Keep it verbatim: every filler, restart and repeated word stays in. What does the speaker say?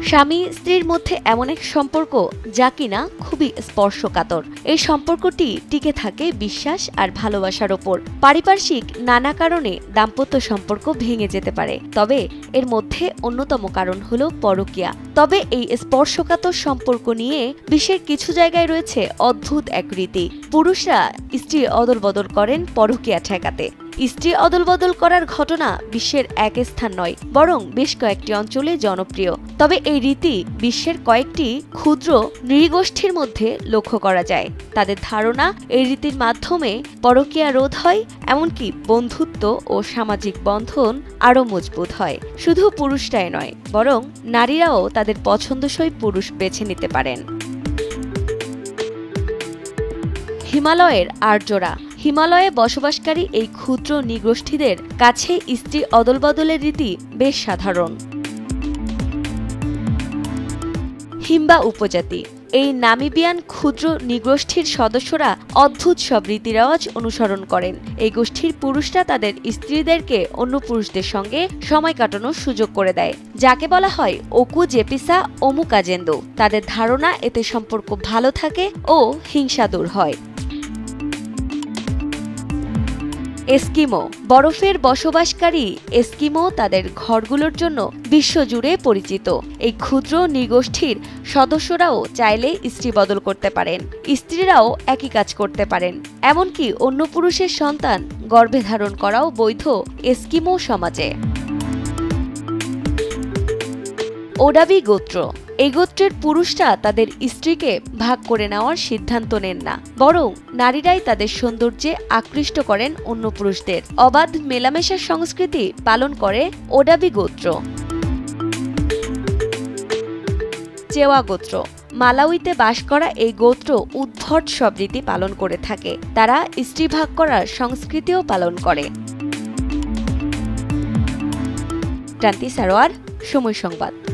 স্বামী স্ত্রীর মধ্যে এমন এক সম্পর্ক যা কিনা খুবই স্পর্শকাতর। এই সম্পর্কটি টিকে থাকে বিশ্বাস আর ভালোবাসার ওপর। পারিপার্শ্বিক নানা কারণে দাম্পত্য সম্পর্ক ভেঙে যেতে পারে, তবে এর মধ্যে অন্যতম কারণ হলো পরকীয়া। তবে এই স্পর্শকাতর সম্পর্ক নিয়ে বিশ্বের কিছু জায়গায় রয়েছে অদ্ভুত এক রীতি। পুরুষরা স্ত্রী অদল বদল করেন পরকীয়া ঠেকাতে। স্ত্রী অদল বদল করার ঘটনা বিশ্বের এক স্থান নয়, বরং বেশ কয়েকটি অঞ্চলে জনপ্রিয়। তবে এই রীতি বিশ্বের কয়েকটি ক্ষুদ্র নৃগোষ্ঠীর মধ্যে লক্ষ্য করা যায়। তাদের ধারণা, এই রীতির মাধ্যমে পরকীয়া রোধ হয়, এমনকি বন্ধুত্ব ও সামাজিক বন্ধন আরও মজবুত হয়। শুধু পুরুষরাই নয়, বরং নারীরাও তাদের পছন্দসই পুরুষ বেছে নিতে পারেন। হিমালয়ের আর্যরা। হিমালয়ে বসবাসকারী এই ক্ষুদ্র নৃগোষ্ঠীদের কাছে স্ত্রী অদলবদলের রীতি বেশ সাধারণ। হিম্বা উপজাতি। এই নামিবিয়ান ক্ষুদ্র নৃগোষ্ঠীর সদস্যরা অদ্ভুত সব রীতিরেওয়াজ অনুসরণ করেন। এই গোষ্ঠীর পুরুষরা তাদের স্ত্রীদেরকে অন্য পুরুষদের সঙ্গে সময় কাটানোর সুযোগ করে দেয়, যাকে বলা হয় ওকু জেপিসা ওমুকাজেন্দু। তাদের ধারণা, এতে সম্পর্ক ভালো থাকে ও হিংসা দূর হয়। এস্কিমো। বরফের বসবাসকারী এস্কিমো তাদের ঘরগুলোর জন্য বিশ্বজুড়ে পরিচিত। এই ক্ষুদ্র নৃগোষ্ঠীর সদস্যরাও চাইলে স্ত্রী বদল করতে পারেন। স্ত্রীরাও একই কাজ করতে পারেন, এমনকি অন্য পুরুষের সন্তান গর্ভে ধারণ করাও বৈধ এস্কিমো সমাজে। ওডাবি গোত্র। এই গোত্রের পুরুষরা তাদের স্ত্রীকে ভাগ করে নেওয়ার সিদ্ধান্ত নেন না, বরং নারীরাই তাদের সৌন্দর্যে আকৃষ্ট করেন অন্য পুরুষদের। অবাধ মেলামেশার সংস্কৃতি পালন করে ওডাবি গোত্র। চেওয়া গোত্র। মালাউইতে বাস করা এই গোত্র উদ্ভট সব রীতি পালন করে থাকে। তারা স্ত্রী ভাগ করার সংস্কৃতিও পালন করে। ক্রান্তি সারোয়ার, সময় সংবাদ।